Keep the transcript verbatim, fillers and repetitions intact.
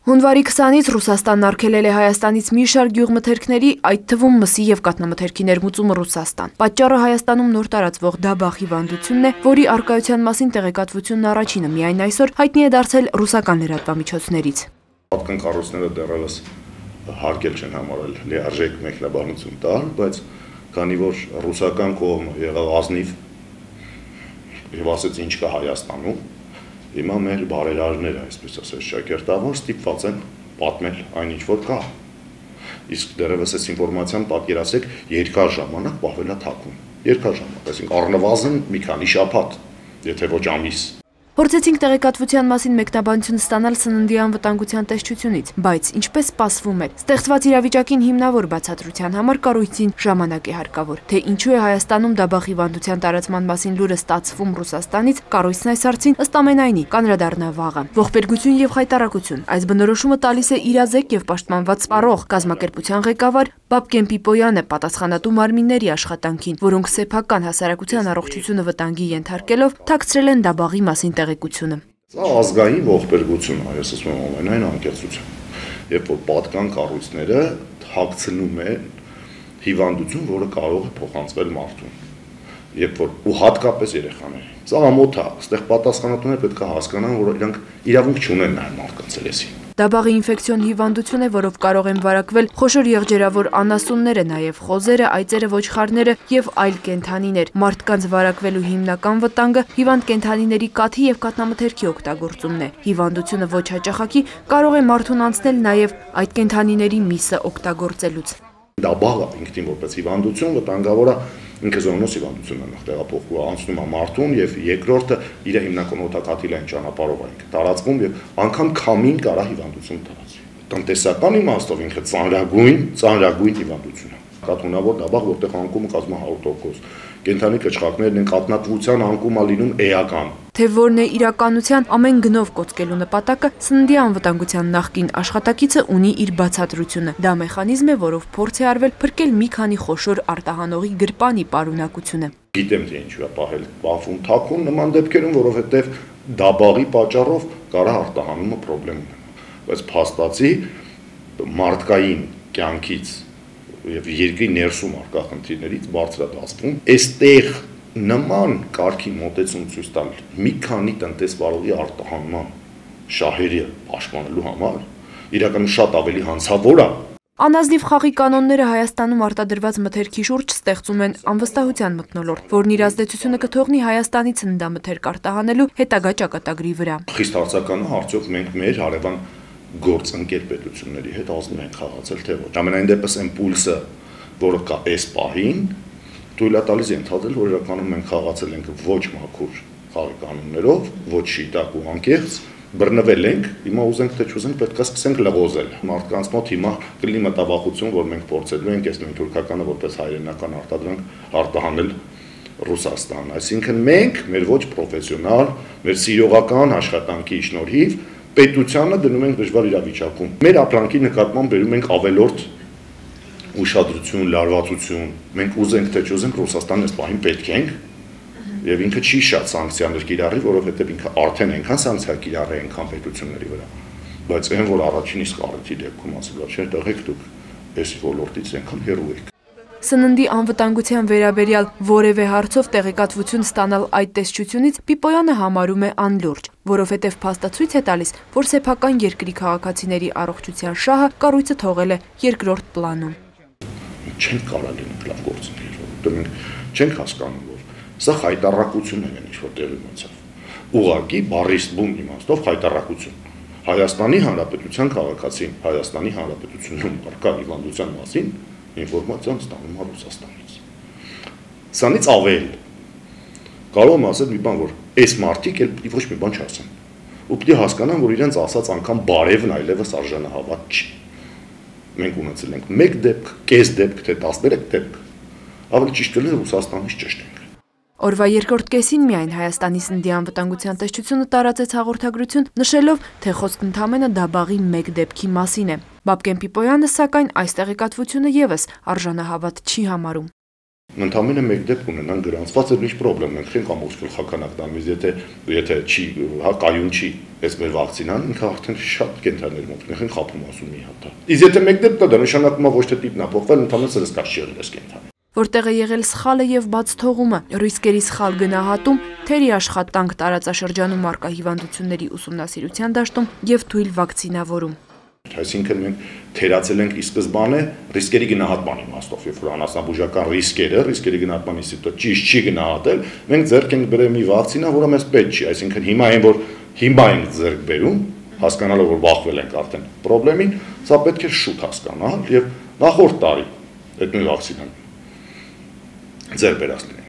Հունվարի քսանից Ռուսաստանն արգելել է Հայաստանից մի շարք գյուղմթերքների, այդ թվում մսի եւ կաթնամթերքի ներմուծումը Ռուսաստան։ Պատճառը Հայաստանում նոր տարածվող դաբախ հիվանդությունն է, որի առկայության մասին տեղեկատվությունն առաջինը միայն այսօր հայտնի է դարձել ռուսական լրատվամիջոցներից։ Պատկան կառույցները դեռևս հարկել չեն համարել լիարժեք մեկնաբանություն տալ, բայց քանի որ ռուսական կողմը եղավ ազնիվ եւ ասեց ինչ կա Հայաստանում, հիմա մեր բարերարները, այսպես ասած, շակերտավոր ստիպված են պատմել այնինչ որ կա։ Իսկ դեռևս այս ինֆորմացիան պատկերացրեք երկար ժամանակ պահվել է թաքուն։ Երկար ժամանակ, այսինքն առնվազն մի քանի շաբաթ, եթե ոչ ամիս։ Փորձեցինք տեղեկատվության մասին մեկնաբանություն ստանալ սննդի անվտանգության տեսչությունից, բայց ինչպես սպասվում էր, ստեղծված իրավիճակին հիմնավոր բացատրության համար կառույցին ժամանակ է հարկավոր, թե ինչու է Հայաստանում դաբախ հիվանդության տարածման մասին լուրը ստացվում Ռուսաստանից, կառույցն այս հարցին ըստ ամենայնի կանդրադառնա վաղը։ Ողբերգություն եւ խայտարակություն, այս բնորոշումը տալիս է իրազեկ եւ պաշտպանված սպառող կազմակերպության ղեկավար Բաբկեն Պիպոյանը պատասխանատու մարմինների աշխատանքին, որոնք սեփական հասարակության առողջությունը վտանգի ենթարկելով թաքցրել են դաբաղի մասին տեղեկությունը։ Սա ազգային ողբերգություն է, ես ասում եմ ամենայն անկեղծությամբ, երբ որ պատկան կառույցները թաքցնում են հիվանդություն, որը կարող է փոխանցվել մարդուն, երբ որ ու հատկապես երեխաներին։ Սա ամոթ է, այստեղ պատասխանատուները պետք է հասկանան, որ իրանք իրավունք չունեն նայել մարդկանց երեսին։ Դաբաղի ինֆեկցիոն հիվանդություն է, որով կարող են վարակվել խոշոր եղջերավոր անասունները, նաև խոզերը, այծերը, ոչխարները եւ այլ կենդանիներ։ Մարդկանց վարակվելու հիմնական վտանգը հիվանդ կենդանիների կաթի եւ կաթնամթերքի օգտագործումն է։ Հիվանդությունը ոչ հաճախակի կարող է մարդուն անցնել նաև այդ կենդանիների միսը օգտագործելուց։ Դաբաղը ինքնին որպես հիվանդություն վտանգավոր է, ինքը զոնոս հիվանդությունն է տեղափոխվում, անցնում է մարդուն եւ երկրորդը իր հիմնական օդակաթիլային ճանապարհով է ինքը տարածվում եւ անգամ քամին կարա հիվանդություն տարածի։ Տնտեսական իմաստով ինքը ծանրագույն, ծանրագույն հիվանդություն է։ Կաթունավոր դաբաղ, որտեղ անկումը կազմում է հարյուր տոկոս։ Կենդանի կճղակներն են կաթնակվության անկումը լինում էական։ Թե որն է իրականության ամեն գնով կոծկելու նպատակը, սննդի անվտանգության նախկին աշխատակիցը ունի իր բացատրությունը։ Դա մեխանիզմ է, որով փորձ է արվել փրկել մի քանի խոշոր արտահանողի գրպանի պարունակությունը։ Գիտեմ թե ինչու է պահել բաֆում թաքուն նման դեպքերում, որովհետև դաբաղի պատճառով կարա արտահանումը խնդրեմ ունենա։ Բայց փաստացի մարդկային կյանքից եւ երկրի ներսում արկա խնդիրներից բարձրացվում, այստեղ նման կարգի մոտեցում ցույց տալ մի քանի տնտեսվարողի արտահանման շահերը պաշտպանելու համար իրականում շատ ավելի հանցավոր է։ Անազնիվ խաղի կանոնները Հայաստանում արտադրված մթերքի շուրջ ստեղծում են անվստահության մթնոլորտ, որն իր ազդեցությունը կթողնի Հայաստանից սննդամթերք արտահանելու հետագա ճակատագրի վրա։ Խիստ հարցականը արդյոք մենք մեր հարևան գործընկեր պետությունների հետ ազնիվ ենք խաղացել թե ոչ։ Ամենայն դեպս այն պուլսը, որը կա այս պահին, թույլ է տալիս ենթադրել, որ իրականում մենք խաղացել ենք ոչ մաքուր խաղի կանոններով, ոչ շիտակ ու անկեղծ, բռնվել ենք, հիմա ուզենք թե չուզենք պետք է սկսենք լղոզել։ Մարդկանց մոտ հիմա կլինի մտավախություն, որ մենք փորձելու ենք այս նույն թուրքականը որպես հայրենական արտադրանք արտահանել Ռուսաստան։ Այսինքն մենք մեր ոչ պրոֆեսիոնալ, մեր սիրողական աշխատանքի շնորհիվ պետությանը դնում ենք դժվար իրավիճակում։ Մեր ապրանքի նկատմամբ բերում ենք ավելորդ ուշադրություն, լարվածություն։ Մենք ուզենք թե չուզենք Ռուսաստանն այս պահին պետք ենք եւ ինքը չի շատ սանկցիաներ կիրառի, որովհետեւ ինքը արդեն այնքան սանկցիա կիրառի այնքան պետությունների վրա։ Բայց այն որ առաջին իսկ առիթի դեպքում ասել չէ, տեղեք դուք այս ոլորտից այնքան հեռու եք։ Սննդի անվտանգության վերաբերյալ որևէ հարցով տեղեկատվություն ստանալ այդ տեսչությունից Պիպոյանը համարում է անլուրջ, որովհետև փաստացույց է տալիս, որ սեփական երկրի քաղաքացիների առողջության շահը կառույցը թողել է երկրորդ պլանում։ Չենք կարող լինենք լավ գործընկեր, որովհետև մենք չենք հասկանում, որ սա խայտառակություն է, ինչ որ տեղի ունեցավ։ Ուղղակի բառիստ բում իմաստով խայտառակություն։ Հայաստանի Հանրապետության քաղաքացին Հայաստանի Հանրապետությունում կա հիվանդության մասին ինֆորմացիան ստանում է Ռուսաստանից։ Սանից ավել կարող եմ ասել մի բան, որ այս մարդիկ էլ ոչ մի բան չասեն։ Ու պետք է հասկանան, որ իրենց ասած անգամ բարևն այլևս արժանահավատ չի։ Մենք ունեցել ենք մեկ դեպք, կես դեպք, թե տասներեք դեպք։ Ավելի ճիշտ կլինի Ռուսաստանից ճշտենք։ Օրվա երկրորդ կեսին միայն Հայաստանի սննդի անվտանգության տեսչությունը տարածեց հաղորդագրություն, նշելով, թե խոսքն ընդամենը դաբաղի մեկ դեպքի մասին է։ Բաբկեն Պիպոյանը, սակայն, այս տեղեկատվությունը ևս արժանահավատ չի համարում։ Ընդամենը մեկ դեպք ունենան գրանցված է, ինչ խնդրեմ, մենք չենք ամբողջ գլխականակ տամից, եթե եթե չի, հա, կայուն չի, այս մեր վակցինան, ինքը արդեն շատ կենտրոններ մոտ, մենք ենք խափում ասում մի հատ։ Իսկ եթե մեկ դեպք կա, դա նշանակում է ոչ թե տիպն է փոխվել, ընդամենը սրսկած չի եղել այս կենտրոնը։ Որտեղ է եղել սխալը եւ բաց թողումը, ռիսկերի սխալ գնահատում, թերի աշխատանք տարածաշրջանում առկա հիվանդությունների ուսումնասիրության դաշտում եւ թույլ վակցինավորում։ Այսինքն մենք թերացել ենք ի սկզբանե ռիսկերի գնահատման իմաստով, երբ որ անասնաբուժական ռիսկերը, ռիսկերի գնահատման ինստիտուտը ճիշտ չի գնահատել, մենք ձեռք ենք բերել մի վակցինա, որը մեզ պետք չի, այսինքն հիմա այն որ հիմա ենք ձեռք բերում, հասկանալով որ բախվել ենք արդեն խնդրին, սա պետք է շուտ հասկանալ եւ նախորդ տարի այդ նույն վակցինան ձեռք բերած լինենք։